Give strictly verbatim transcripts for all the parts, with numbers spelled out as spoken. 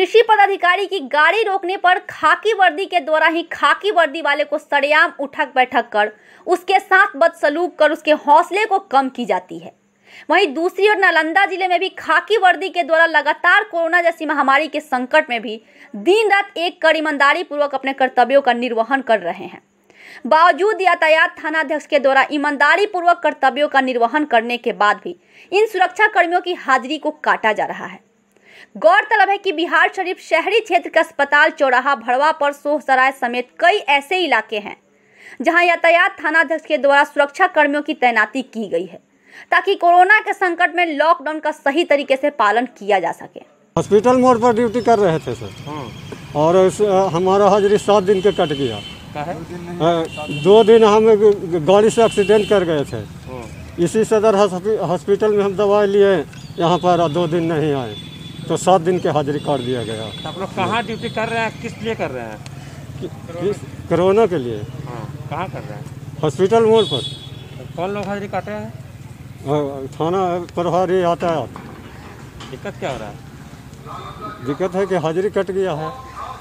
कृषि पदाधिकारी की गाड़ी रोकने पर खाकी वर्दी के द्वारा ही खाकी वर्दी वाले को सरेआम उठक बैठक कर उसके साथ बदसलूक कर उसके हौसले को कम की जाती है। वहीं दूसरी ओर नालंदा जिले में भी खाकी वर्दी के द्वारा लगातार कोरोना जैसी महामारी के संकट में भी दिन रात एक कर ईमानदारी पूर्वक अपने कर्तव्यों का निर्वहन कर रहे हैं। बावजूद यातायात थानाध्यक्ष के द्वारा ईमानदारी पूर्वक कर्तव्यों का निर्वहन करने के बाद भी इन सुरक्षा कर्मियों की हाजिरी को काटा जा रहा है। गौरतलब है कि बिहार शरीफ शहरी क्षेत्र का अस्पताल चौराहा भड़वा पर सोहसराय समेत कई ऐसे इलाके हैं जहां यातायात थानाध्यक्ष के द्वारा सुरक्षा कर्मियों की तैनाती की गई है ताकि कोरोना के संकट में लॉकडाउन का सही तरीके से पालन किया जा सके। हॉस्पिटल मोड़ पर ड्यूटी कर रहे थे सर। हाँ। और इस, हमारा हाजिरी सात दिन के कट गया। दो दिन हम गाड़ी से एक्सीडेंट कर गए थे। इसी सदर हॉस्पिटल में हम दवाई लिए, यहाँ पर दो दिन नहीं आए तो सात दिन के हाजिरी काट दिया गया। आप लोग कहाँ ड्यूटी कर रहे हैं, किस लिए कर रहे हैं? कोरोना के लिए। हाँ, कहाँ कर रहे हैं? हॉस्पिटल मोड़ पर। कौन लोग हाजिरी काटे हैं? थाना प्रभारी यातायात। दिक्कत क्या हो रहा है? दिक्कत है कि हाजिरी कट गया है।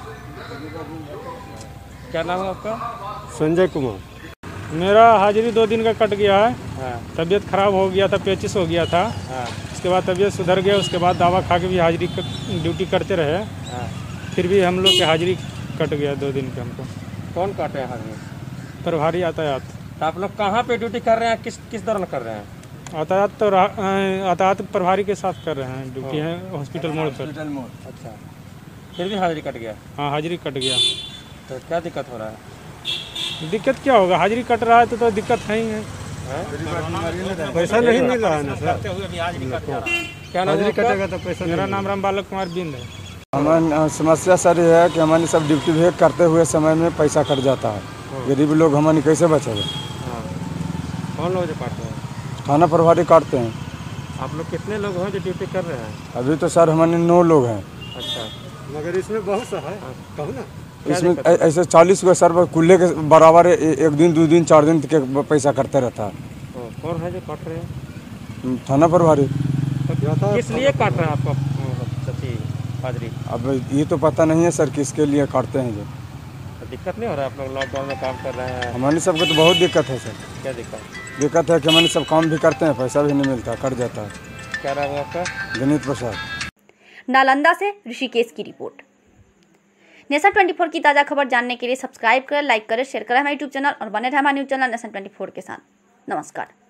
क्या नाम है आपका? संजय कुमार। मेरा हाजिरी दो दिन का कट गया है। हाँ। तबीयत खराब हो गया था, पेचिस हो गया था। हाँ। उसके बाद तबीयत सुधर गया, उसके बाद दवा खा के भी हाजिरी ड्यूटी करते रहे। हाँ। फिर भी हम लोग की हाजिरी कट गया दो दिन के हमको। कौन काटे हैं हाजिरी? प्रभारी यातायात। तो आप लोग कहाँ पे ड्यूटी कर रहे हैं, किस किस दौरान कर रहे हैं? यातायात तो यातायात प्रभारी के साथ कर रहे हैं, ड्यूटी है हॉस्पिटल मोड़ पर। अच्छा, फिर भी हाजिरी कट गया? हाँ, हाजिरी कट गया। तो क्या दिक्कत हो रहा है? दिक्कत क्या होगा, हाजिरी कट रहा है तो, तो दिक्कत है ही है। पैसा नहीं मिल रहा है ना सर। क्या नाम है कटेगा तो पैसा। मेरा नाम राम बालक कुमार बिंद है। हमारी समस्या सर ये है कि हमारी सब ड्यूटी भी करते हुए समय में पैसा कट जाता है। गरीब लोग हमारी कैसे बचेंगे? कौन लोग जो काटते हैं? थाना प्रभारी काटते हैं। आप लोग कितने लोग हैं जो ड्यूटी कर रहे हैं? अभी तो सर हमारे नौ लोग हैं। अच्छा, मगर इसमें बहुत सा है, कहूँ ना। इसमें ऐसे चालीस को सर कुल्ले के बराबर एक दिन दो दिन चार दिन के पैसा करते रहता है। कौन है जो काट रहे हैं? थाना प्रभारी। किस लिए काट रहे हैं आपको हाजिरी? अब ये तो पता नहीं है सर किसके लिए काटते हैं। जो तो दिक्कत नहीं हो रहा है? आप लोग लॉकडाउन में काम कर रहे हैं। हमारे सबको तो बहुत दिक्कत है सर। क्या दिक्कत? दिक्कत है कि हमारे सब काम भी करते हैं, पैसा भी नहीं मिलता, कट जाता है। क्या नाम है आपका? गणित प्रसाद। नालंदा से ऋषिकेश की रिपोर्ट। नेशन चौबीस की ताज़ा खबर जानने के लिए सब्सक्राइब करें, लाइक करें, शेयर करें हमारे यूट्यूब चैनल और बने रहे हमारे न्यूज चैनल नेशन चौबीस के साथ। नमस्कार।